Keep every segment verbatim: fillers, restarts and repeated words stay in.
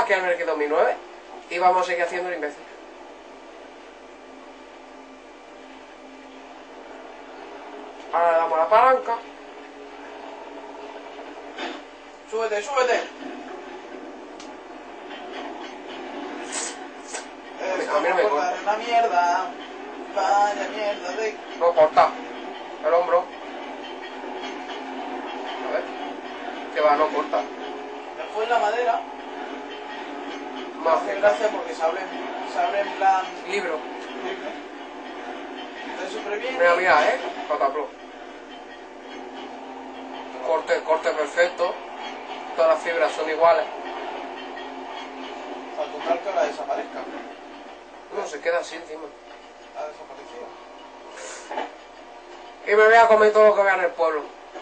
Ah, que me quedó mi nueve. Y vamos a seguir haciendo el imbécil. Ahora le damos la palanca. Súbete, súbete. A mí no me corta. Una mierda. Vaya mierda de... No corta. El hombro. A ver. Que va, no corta. Después la madera. Más Hace gracia porque se abre, se abre en plan... libro. libro. Está súper bien. Mira, mira, eh. Pataplo. Corte, corte perfecto. Todas las fibras son iguales. Al total que ahora desaparezca. No, se queda así encima. Ha desaparecido. Y me voy a comer todo lo que vea en el pueblo.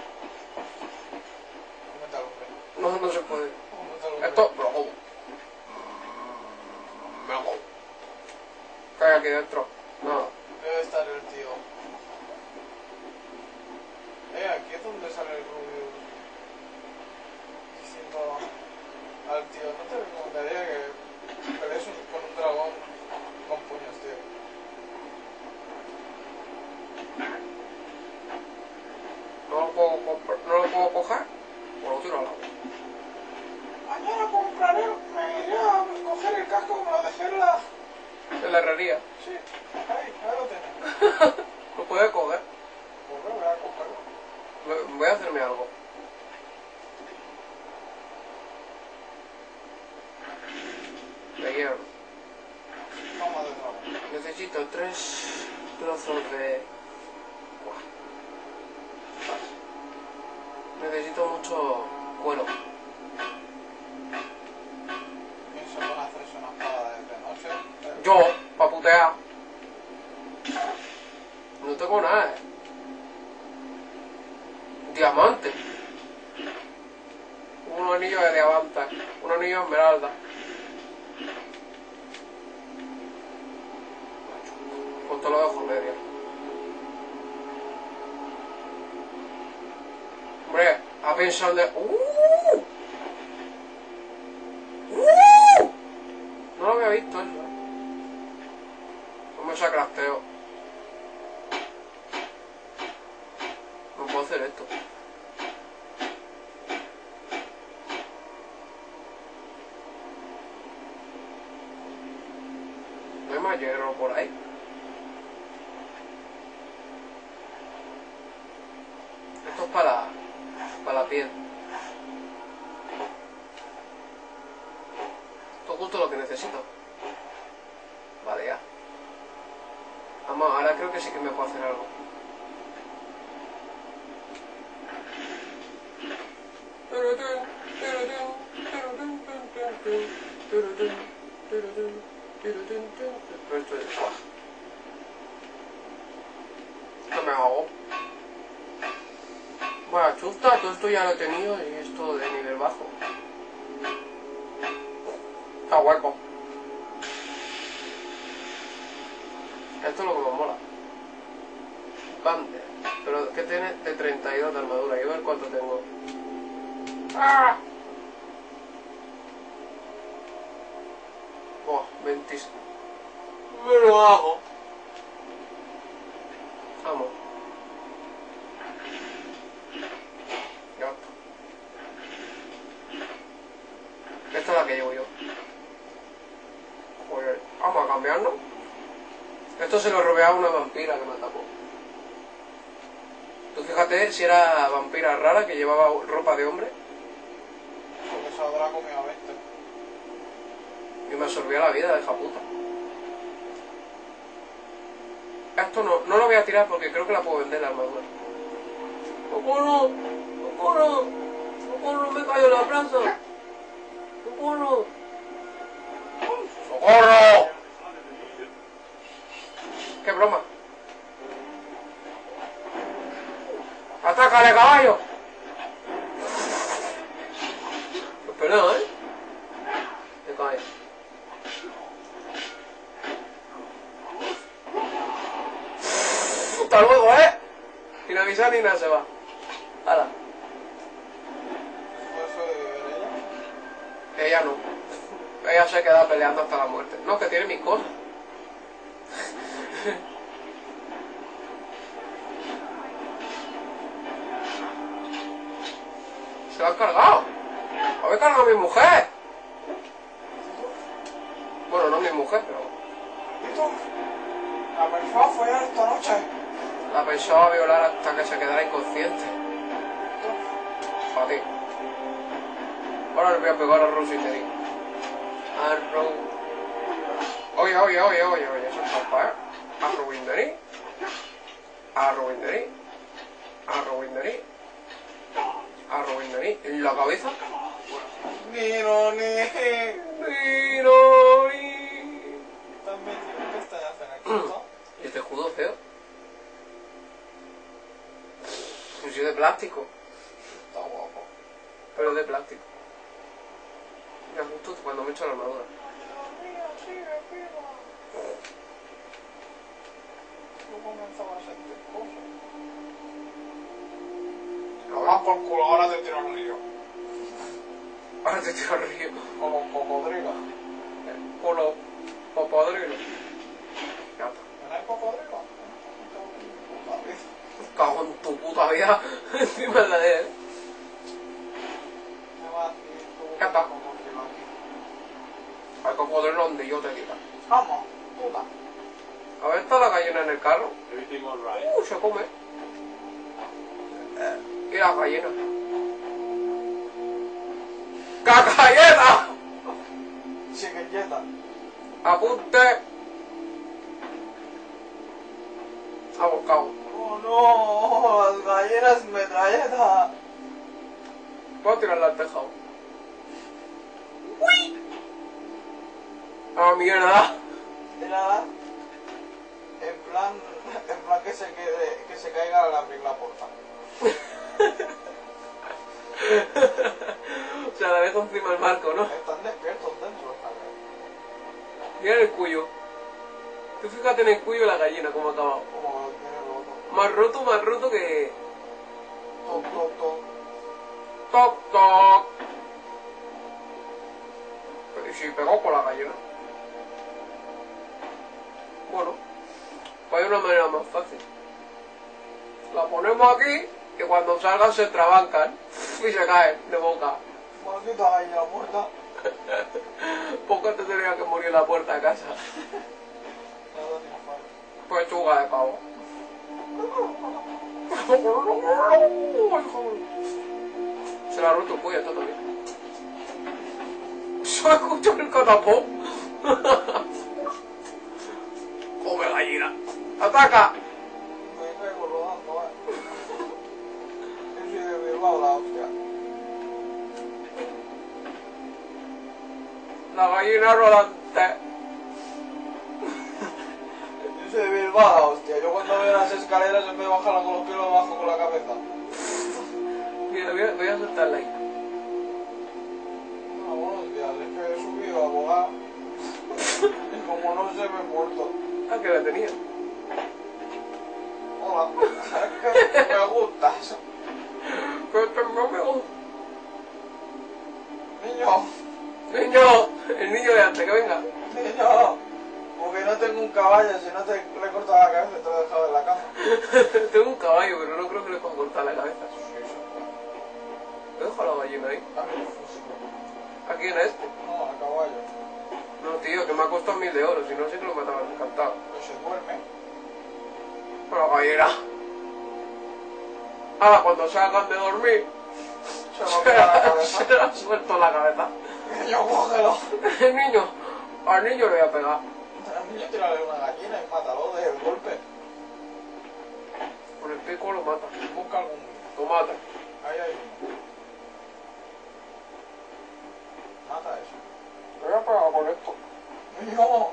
Cómete al hombre. No, no se puede. Cómete al hombre. Esto, me lo como. Me lo como. ¿Qué hay aquí dentro? No. Debe estar el tío. Eh, aquí es donde sale el rubio. Diciendo al tío, no te recomendaría que pelees con un dragón con puños, tío. No lo puedo comprar, no lo puedo coger. O lo tiro al agua. Mañana compraré, me iré a coger el casco como lo dejé en la... En la herrería. Sí, ahí, ahí lo tienes. Lo puedes coger. Pues me voy a cogerlo. Me- Voy a hacerme algo. De hierro. Toma de dragón. Necesito tres trozos de... Buah. Necesito mucho cuero. ¿Quién se pone a hacerse una espada desde noche? Yo, pa' putear. No tengo nada, eh. Diamante. Un anillo de diamante. Un anillo de esmeralda. Pues te lo dejo medio. Hombre, a pensar de... ¡Uh! ¡Uh! No lo había visto eso. ¿Cómo se crafteo? No puedo hacer esto. No hay más hierro por ahí. Esto es para, para la piel. Esto es justo lo que necesito. Vale, ya. Vamos, ahora creo que sí que me puedo hacer algo. Pero esto es... ¡buah! ¿Qué me hago? Bueno, chusta, todo esto ya lo he tenido y esto de nivel bajo. Está hueco. Esto es lo que me mola. Bander. Pero que tiene de treinta y dos de armadura. Y a ver cuánto tengo. ¡Ah! Buah, veintiséis. Me lo hago. Vamos. Ya está. Esta es la que llevo yo. Joder, vamos a cambiarnos. Esto se lo robé a una vampira que me atacó. Tú fíjate si era vampira rara que llevaba ropa de hombre Porque se habrá comido a veinte. y me absorbía la vida, hija puta. Esto no, no lo voy a tirar porque creo que la puedo vender la armadura. ¡Socorro! ¡Socorro! ¡Socorro! ¡Me cayó la plaza! ¡Socorro! ¡Socorro! ¡Qué broma! ¡Atácale, caballo! Espera, ¿eh? Te cae. Hasta luego, ¿eh? Sin avisar ni nada se va. Hala. ¿Puede sobrevivir ella? Ella no. Ella se queda peleando hasta la muerte. No, que tiene mis cosas. Se lo han cargado. Habéis cargado a mi mujer. Bueno, no mi mujer, pero... ¿Y tú? La pensaba follar esta noche. La pensaba violar hasta que se quedara inconsciente. Joder. Ahora le voy a pegar a Rosy y te digo. A Ro... Oye, oye, oye, oye, oye, eso es trampa, ¿eh? A Rowindery. A Rowindery. A Rowindery. A Rowindery. En la cabeza. Nino, ni. Nino, ni. ¿Estás metido? ¿Qué estás haciendo aquí, no? ¿Y este escudo feo? Pues es de plástico. Está guapo. Pero es de plástico. Mira, justo cuando me echo la armadura. Yo comenzaba a sentir cosas. Lo más por culo, ahora te tiro al río. Ahora te tiro al río. Con los cocodrilos. Con los cocodrilos. Ya está. ¿No hay cocodrilos? Cago en tu puta vida. Encima de la de él. Ya está. Hay cocodrilo donde yo te diga. Vamos, puta. A ver, está la gallina en el carro. Everything all right? Uh, se come. Eh, y la gallina. ¡Cacayeta! Chiquilleta. Apunte. Abocado. Oh no, las gallinas metralleta. Voy a tirarla al tejado. ¡Uy! ¡Ah, mierda! Tírala. En plan, en plan que se quede, que se caiga al abrir la puerta. O sea, la dejo encima del marco, ¿no? Están despiertos dentro, ¿sabes? Mira el cuello. Tú fíjate en el cuello de la gallina como ha acabado. Como lo tiene roto. Más roto, más roto que... Toc, toc, toc. Toc, toc. Pero ¿y si pegó con la gallina? Bueno, pues hay una manera más fácil. La ponemos aquí y cuando salgan se trabancan y se caen de boca. Maldita gallina muerta. Poco te tendría que morir en la puerta de casa. Nada ni falta. Pues chuga de pavo. Se le ha roto el cuello esto también. Solo escucho el catapó. Come gallina. ¡Ataca! Me caigo rodando, eh. Yo soy de Bilbao, la hostia. La gallina rodante. Yo soy de Bilbao, la hostia. Yo cuando veo las escaleras en vez de bajarla con los pies, lo bajo con la cabeza. Mira, voy a, voy a soltarla ahí. Ah, buenos días, es que he subido a abogar. Y como no se me he muerto. Ah, que la tenía. Hola. Es que me gustas. Pero no me gusta. Niño, Niño, el niño de antes, que venga. niño. Porque no tengo un caballo, si no te le he cortado la cabeza y te lo he dejado en la cama. Tengo un caballo, pero no creo que le pueda cortar la cabeza. He dejado la gallina ahí. A mí, fúsico. ¿A quién es este? No, a caballo. No, tío, que me ha costado mil de oro, si no sé que lo mataban encantado. Pero se duerme. Pero la gallina. Ahora, cuando salgan de dormir, Se va a pegar la cabeza. se le ha suelto la cabeza. Niño, cógelo. El niño, al niño le voy a pegar. Al niño tírale una gallina y mátalo de golpe. Con el pico lo mata. Busca algún. Lo mata. Ahí hay uno. Mata eso. Le voy a pegar con esto. Niño.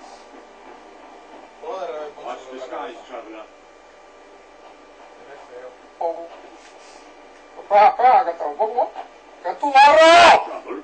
Joder, le voy a Watch poner the la skies cabeza. traveler. Eres feo. Oh. Espera, espera, que te lo pongo. ¡Que es tu barro! Trouble?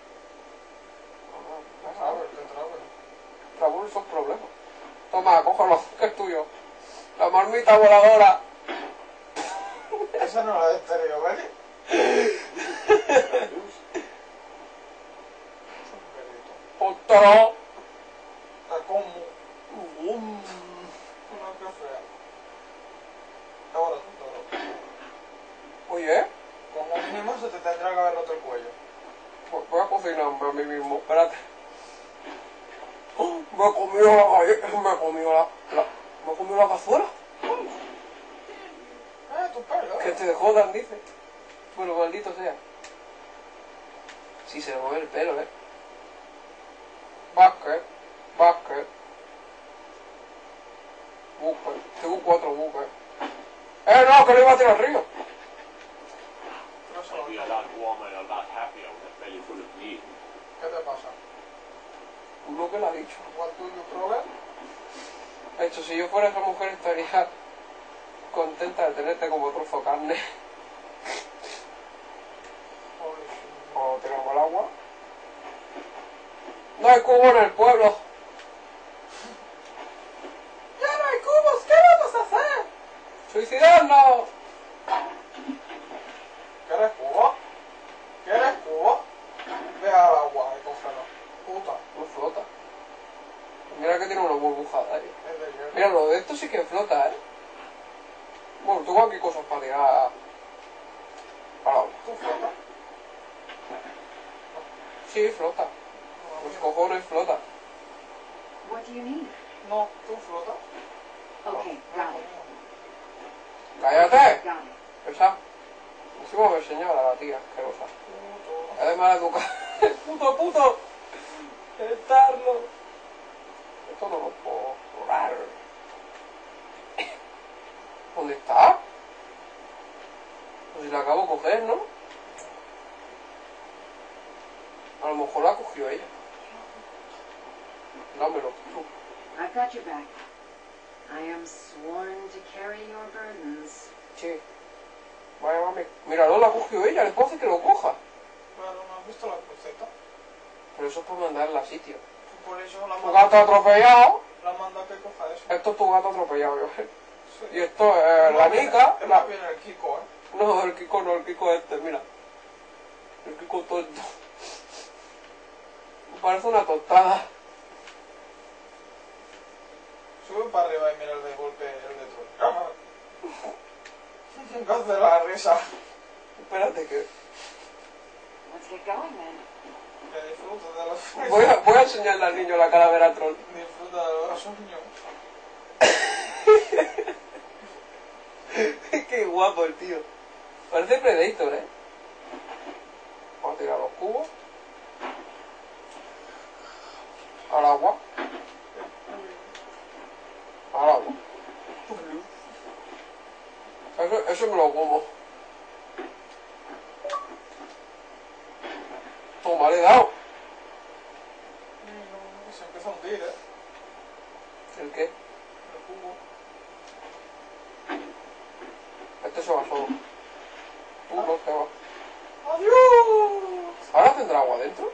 A ver, qué trago. Raúl, son problemas. Toma, cógelo, que es tuyo. La marmita voladora. Esa no la de estéreo, ¿vale? Es un perrito. cómetelo. La como. Mm. Una que fea. Ahora tú, todo. Oye, Como mínimo se te tendrá que haber roto el cuello. voy- voy a cocinarme a mí mismo. Espérate. ¡Oh! Me he comido la galleta. Me he comido la, la... Me he comido la cazuela. Eh, tu pelo. Que te jodan, dice. Bueno, maldito sea. Si se le mueve el pelo, eh. Basket. Basket. Buque. Tengo cuatro buques. ¡Eh, no! Que lo iba a tirar al río. No se I'd be a lo lot warmer and a lot happier with a belly full of meat. ¿Qué te pasa? Uno que lo ha dicho. What do you problem? De hecho, si yo fuera esa mujer estaría contenta de tenerte como trozo de carne. Holy shit. O tiramos al agua. No hay cubo en el pueblo. ¡Ya no hay cubos! ¿Qué vamos a hacer? ¡Suicidarnos! ¿Quieres cubo? ¿Quieres cubo? Ve al agua y cógelo. Puta. No flota. Mira que tiene una burbujada ahí. Es de hierro. Mira, lo de esto sí que flota, ¿eh? Bueno, tengo aquí cosas para tirar para agua. ¿Tú flotas? Sí, flota. Los cojones flota. What do you need? No, ¿tú flotas? Okay, got it. ¡Cállate! Got it. Esa. Encima me enseñaba la tía, asquerosa. Puto. Es de mala educación. ¡Puto, puto! ¡Estarlo! Esto no lo puedo probar. ¿Dónde está? Pues si la acabo de coger, ¿no? A lo mejor la cogió ella. Dámelo, tú. I've got your back. I am sworn to carry your burdens. Sí. Vaya mami. Míralo, la cogió ella. Le puedo hacer que lo coja. Pero no has visto la cruceta. Pero eso es para mandarla a sitio. Tú por eso la Tu gato manda, atropellado. la manda a que coja eso. Esto es tu gato atropellado, yo. Sí. Y esto es la viene- nica. es La... más bien el Kiko, eh. No, el Kiko no, el Kiko este, mira. El Kiko tonto. Parece una tostada. Sube para arriba y mira el de golpe, el de troll. Nunca hace la risa. Espérate que... Let's get going then. Que disfruta de los Voy a, voy a enseñarle al niño la calavera troll. Disfruta de los sueños. Qué guapo el tío. Parece Predator, ¿eh? Vamos a tirar los cubos. Al agua. Al agua. Eso, eso me lo como. Toma, le he dado. Se empieza a hundir, eh. ¿El qué? El cubo. Este se va solo. Tú no te vas. ¡Adiós! ¿Ahora tendrá agua dentro?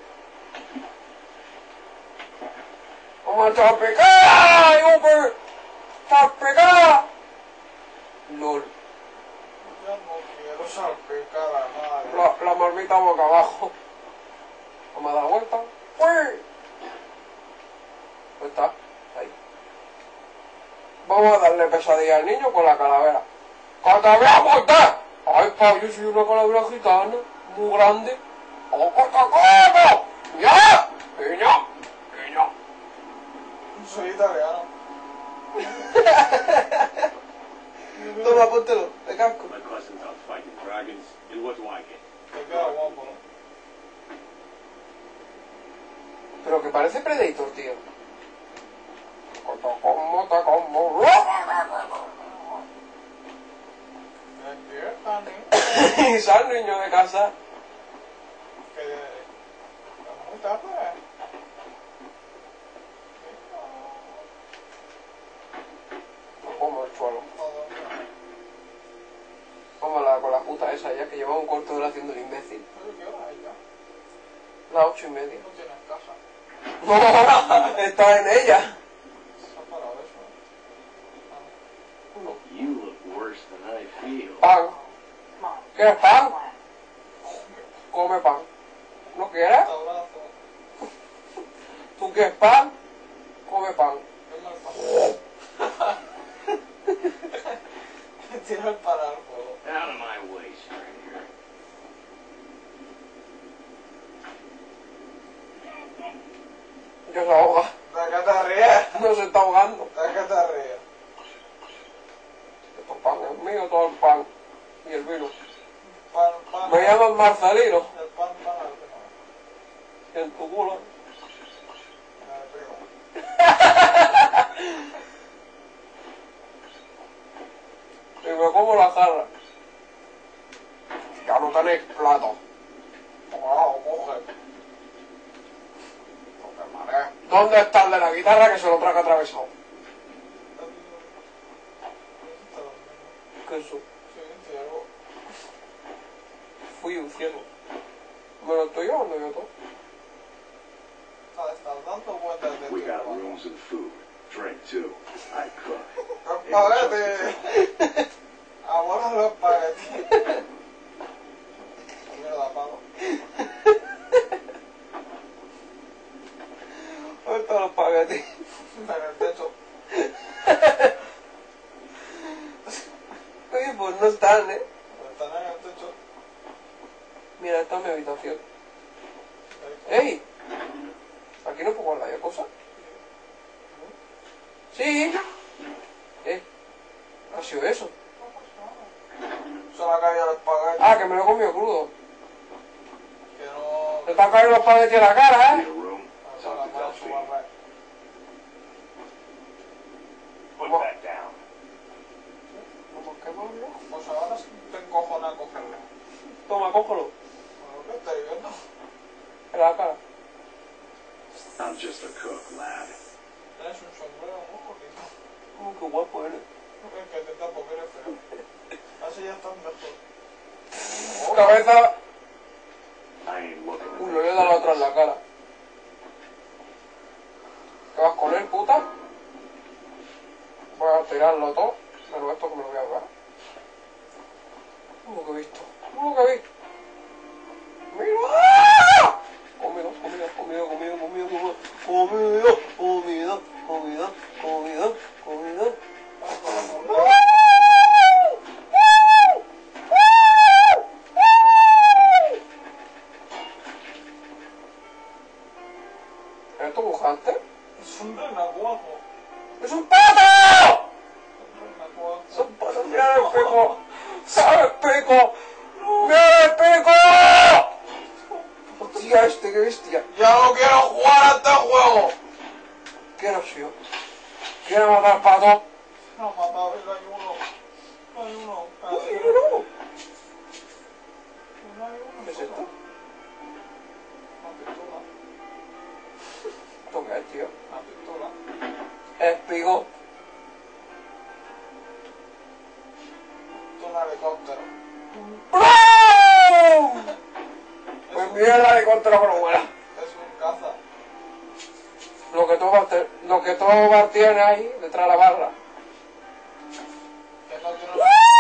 ¡Vamos a trapecar! ¡Uber! ¡Trapecar! LOL. Ya no quiero salpicar a nadie. La, la marmita boca abajo. Vamos a dar vuelta. ¡Fue! ¿Dónde está? Ahí. Vamos a darle pesadilla al niño con la calavera. ¡Que te voy a cortar! ¡Ay, pa! Yo soy una calavera gitana. Muy grande. ¡Oh, corta, corta! ¡Ya! ¡Niño! ¡Niño! Soy italiano. Toma, póntelo. De casco. My cousin's out fighting dragons, and what do I get? Te queda guapo, ¿no? Pero que parece Predator, tío. Como, ta como. Despierta, niño. Y sal, niño de casa. Que es muy tarde. Como el suelo. Todo. Vamos a la, con la puta esa ya, que lleva un cuarto de hora haciendo el imbécil. Pero ¿qué hora es ya? Las ocho y media. No tienes casa. No, está en ella. Se ha parado eso, ¿eh? No. You look worse than I feel. Pan. Come on. ¿Quieres pan? Plan. Come pan. ¿No quieres? Hasta brazo. ¿Tú ¿Qué es pan? Come pan. Es mal pan. Tira el pan al fuego. Out of my way, stranger. Ya se ahoga. ¿De qué te ríes? No se está ahogando. ¿De qué te ríes? Estos pan es mío, todo el pan. Y el vino. Pan, pan. Me llaman Marcelino. El pan, pan al final. Y en tu culo. Me pego. Y me como la jarra. Ya no tenéis plato. Wow, coge. Porque madre. ¿Dónde está el de la guitarra que se lo traga atravesado? ¿Qué es eso? Sí, ciego. Fui un ciego. Me lo estoy llevando yo todo. Te estás dando cuenta de tu We got trabajo. rooms and food. Drink too. I cook. Espagueti. Ahora los espagueti. Mierda, pago. ¿Dónde están los espaguetis? En el techo. Oye, pues no están, ¿eh? Están en el techo. Mira, esta es mi habitación. ¡Ey! ¿Aquí no puedo guardar yo cosas? Sí. ¿Eh? ¿Qué ha sido eso? Se le ha caído el espagueti. Ah, que me lo he comido crudo. Que no. Te están cayendo los espaguetis en la cara, Need ¿eh? a room. Se la Talk to mano en su Delphine. barra. Put What? that down. ¿Cómo que malo? Pues ahora sí te encojona a cogerlo. Toma, cógelo. Bueno, ¿qué estáis viendo? En la cara. I'm just a cook, lad. Tienes un sombrero muy bonito. Uh, qué guapo eres. Es que te tapo que eres feo. Así ya estás mejor. Cabeza. I ain't looking Uy, at le voy a dar la otra en la cara. ¿Qué vas con él, puta? Voy a tirarlo todo. Pero esto que me lo voy a dar. Lo que he visto. Lo que he visto. ¡Mira! Comido, comido, comido, comido, comido, comido, comido, comido, comido, comido, comido. ¿Eres tu bujante? Es un renacuajo. ¡Es un pato! Es un renacuajo. ¡Es un pato! ¡Mira el espejo! ¡Mira el espejo! ¡Mira el espejo! ¡Hostia, este, qué bestia! ¡Ya no quiero jugar a este juego! ¿Quién ha sido? ¿Quién ha matado al pato? No, matado, hay uno. Hay uno. ¡Uy, no! No hay uno. ¿Qué es esto? Una pistola. ¿Esto qué es, tío? Una pistola. Espigo. Esto es un helicóptero. ¡Brum! Es Pues un, mira el helicóptero que no vuela. es un caza. Lo que todo lo que todo bar tiene ahí, detrás de la barra. Que no tiene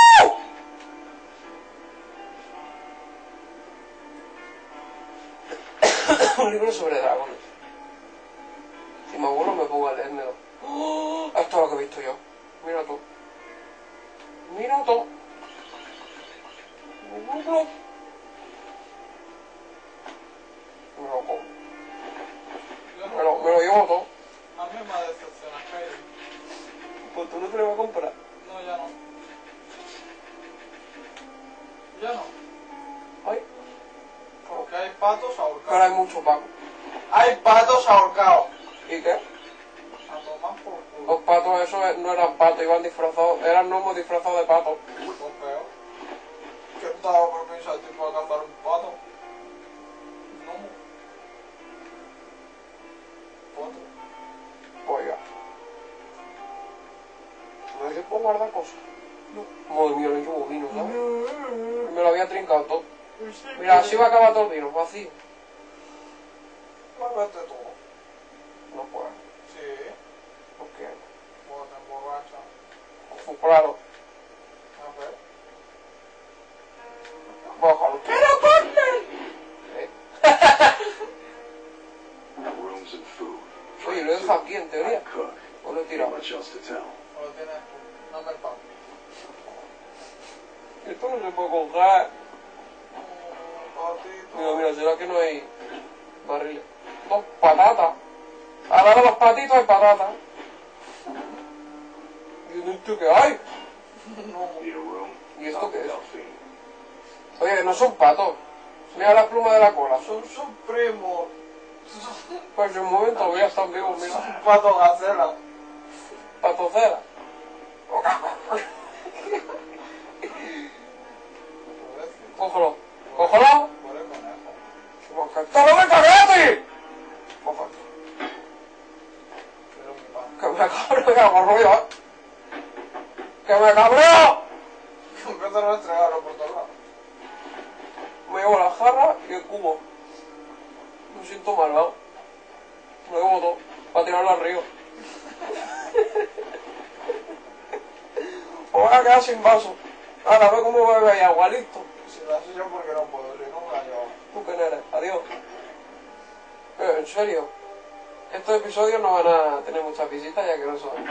Un libro sobre dragones. Si me aburro me pongo a leérmelo. ¡Oh! Esto es lo que he visto yo. Mira tú. Mira tú. Me lo como. Yo no- Me lo, me lo llevo todo. A mí me decepciona Skyrim. Pues tú no te lo vas a comprar. No, ya no. Ya no. Ay, Porque hay patos ahora hay ahorcados. mucho pan. Hay patos ahorcados. ¿Y qué? A tomar por culo. Los patos esos no eran patos, iban disfrazados, eran gnomos disfrazados de patos. Pues peor. ¿Qué estaba por pensar tipo de cazar un pato? No. Pato. Pues ya. No se puede guardar cosas. Madre mía, le llevo vino, ¿sabes? Me lo había trincado todo. Mira, así va a acabar todo el vino, vacío. Guárdate todo. No puedo. Sí. ¿Por qué? Pues te emborracha. Pues claro. A ver. Bájalo. ¡Pero corte! ¿Eh? Rooms and food. y lo deja aquí en I teoría. cook. O lo he Not tirado. much else to tell. O lo tienes tú. Dame el pan. Esto no se puede coger. Mm, patito. Mira, mira, será que no hay barriles. Dos patatas. Al lado de los patitos hay patatas. ¿Y esto qué hay? No. Need a room? ¿Y esto qué es? Delphine. Oye, no son patos. Mira la pluma de la cola. Son sus primos. Pues en un momento todavía están vivos, mira. Son patos gacela. Patocera. Cógelo. Cógelo. Por el conejo. Porque esto no me caguete. Coge. Pero mi pan. Que me cabreo, que hago ruido, eh. Que me cabreo. Empiezan a estregarlo por todos lados. Me llevo la jarra y el cubo. Me siento malvado. Me llevo todo para tirarlo al río. O voy a quedar sin vaso. Ahora ve cómo bebe ahí agua, listo. Si lo haces yo porque no puedo, si no me la llevo. ¿Tú quién eres? Adiós. Eh, en serio. Estos episodios no van a tener muchas visitas ya que no son.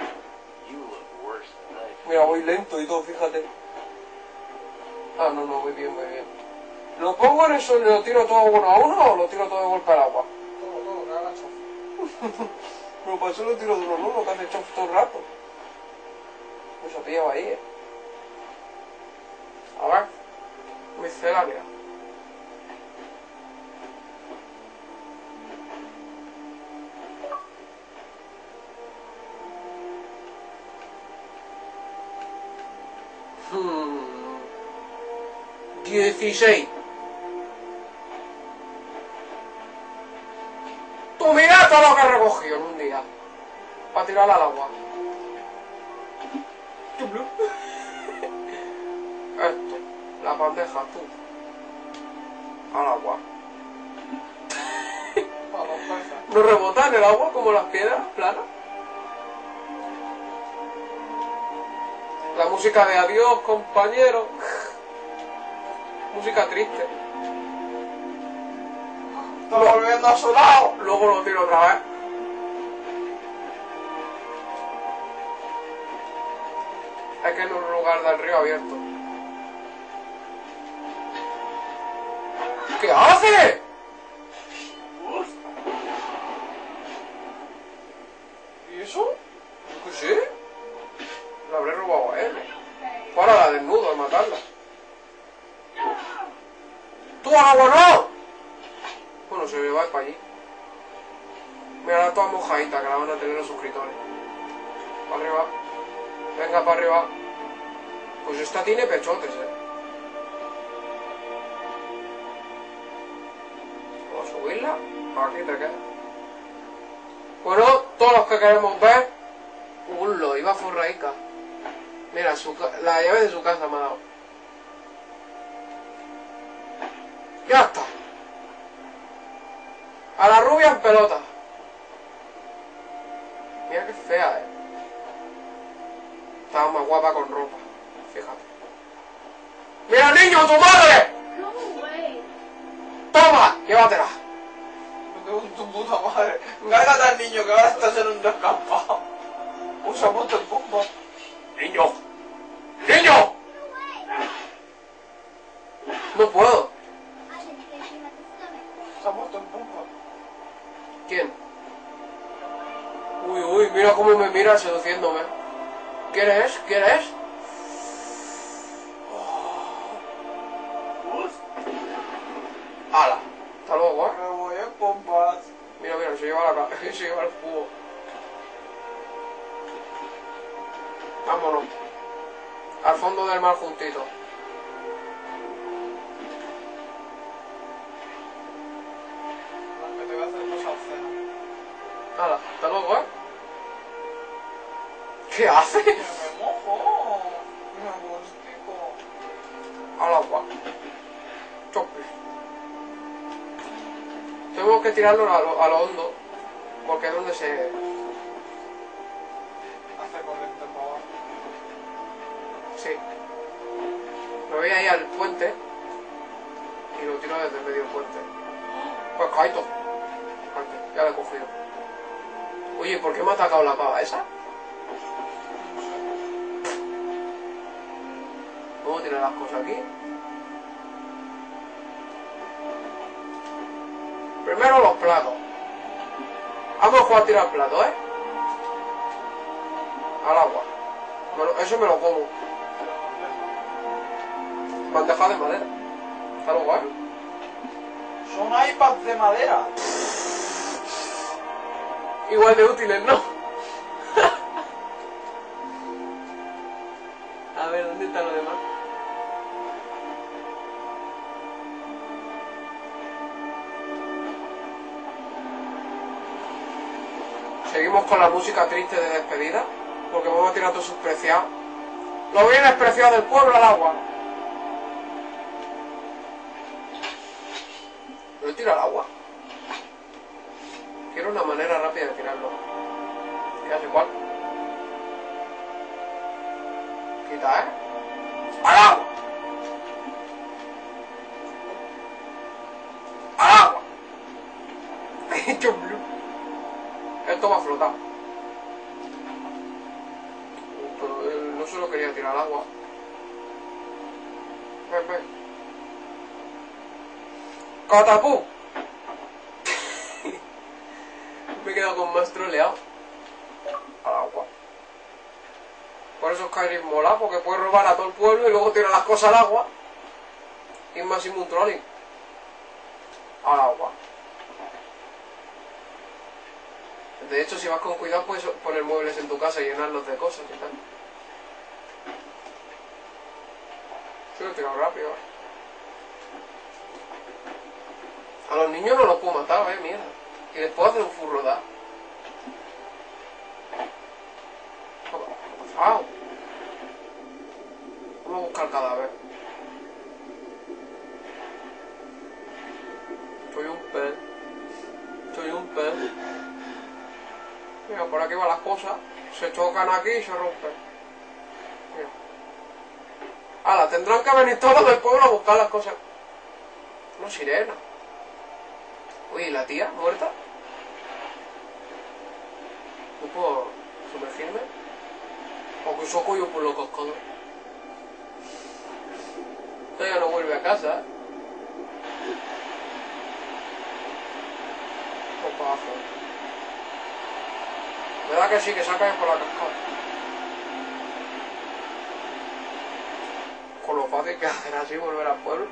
Mira, voy lento y todo, fíjate. Ah, no, no, voy bien, voy bien. ¿Lo pongo en eso y lo tiro todo uno a uno o lo tiro todo de golpe al agua? Todo, todo, que haga chof. Pero para eso lo tiro de uno en uno, que hace chof todo el rato. Pues se ha pillado ahí, eh. A ver. Miscelánea. Hmm. dieciséis. Tú mira todo lo que he recogido en un día. Para tirar al agua. Esto. La bandeja, tú. Al agua. Para dos peces. ¿No rebota en el agua como las piedras planas? La música de adiós, compañero. Música triste. Está volviendo a su lado. Luego lo tiro otra vez. Es que en un lugar del río abierto. ¿Qué hace? ¿Y eso? ¿Qué sé? La habré robado a él. Para la desnudo al matarla. ¡Tú al agua no! Bueno, se me va para allí. Mira, ahora toda mojadita que la van a tener los suscriptores. Para arriba. Venga, para arriba. Pues esta tiene pechotes, eh. Vamos a subirla. Aquí te queda. Bueno, todos los que queremos ver. Ulo, iba forraica. Mira, su ca- la llave de su casa me ha dado. Ya está. A la rubia en pelota. Mira qué fea, eh. Estaba más guapa con ropa. Fíjate. ¡Mira, niño, tu madre! Go away. ¡Toma! Llévatela. Me cago en tu puta madre. Cárgate al niño que ahora estás en un descampado. Usa mucho el bomba. ¡Niño! ¡Niño! No puedo. Se ha muerto el bomba. ¿Quién? Uy, uy, mira cómo me mira seduciéndome. ¿Quieres? ¿Quieres? ¡Hala! Hasta luego, ¿eh? Me voy en bombas. Mira, mira, se lleva, la, ca- se lleva el cubo. Vámonos. Al fondo del mar juntito. Que te voy a hacer cosas obscenas. ¡Hala! Hasta luego, ¿eh? ¿Qué hace? Que me mojo. Me gustico. Al agua. Chope. Tengo que tirarlo a lo, a lo hondo. Porque es donde se... Hace corriente para abajo. Sí. Me voy a ir al puente. Y lo tiro desde el medio del puente. Pues caído. Ya lo he cogido. Oye, ¿por qué me ha atacado la pava esa? ¿Cómo tirar las cosas aquí? Primero los platos. Vamos a jugar a tirar platos, ¿eh? Al agua. Bueno, eso me lo como. Bandeja de madera. Está lo guay. Son iPads de madera. Igual de útiles, ¿no? A ver, ¿dónde está lo demás? Seguimos con la música triste de despedida, porque vamos a tirar todo sus preciados. Los bienes preciados del pueblo al agua. ¿Lo tiro al agua? Quiero una manera rápida de tirarlo. ¿Qué hace cuál? Quita, ¿eh? ¡Al agua! ¡Al agua! He hecho un blue. Esto va a flotar. Pero él no se lo quería tirar al agua. Ven, ven. ¡Catapú! Me he quedado con más troleado. Al agua. Por eso Skyrim mola, porque puedes robar a todo el pueblo y luego tirar las cosas al agua. Y es más un trolling. Al agua. De hecho, si vas con cuidado, puedes poner muebles en tu casa y llenarlos de cosas y tal. Yo lo he tirado rápido. A los niños no los puedo matar, eh, mierda. Y después hacer un furro da. ¡Au! Vamos a buscar el cadáver. Soy un pez. Soy un pez. Mira, por aquí van las cosas. Se chocan aquí y se rompen. Mira. Ahora, tendrán que venir todos del pueblo a buscar las cosas. Una sirena. Uy, ¿y la tía muerta? ¿No puedo sumergirme? O que soy yo por los cascados. Esta ya no vuelve a casa, ¿eh? O para abajo. ¿Verdad que sí, que se ha caído por la cascada? Con lo fácil que hacer así volver al pueblo.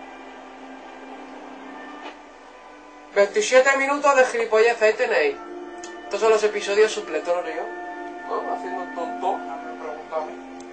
veintisiete minutos de gilipollez, ahí tenéis. Estos son los episodios supletorios, ¿no? Haciendo un tonto. Me pregunta a mí.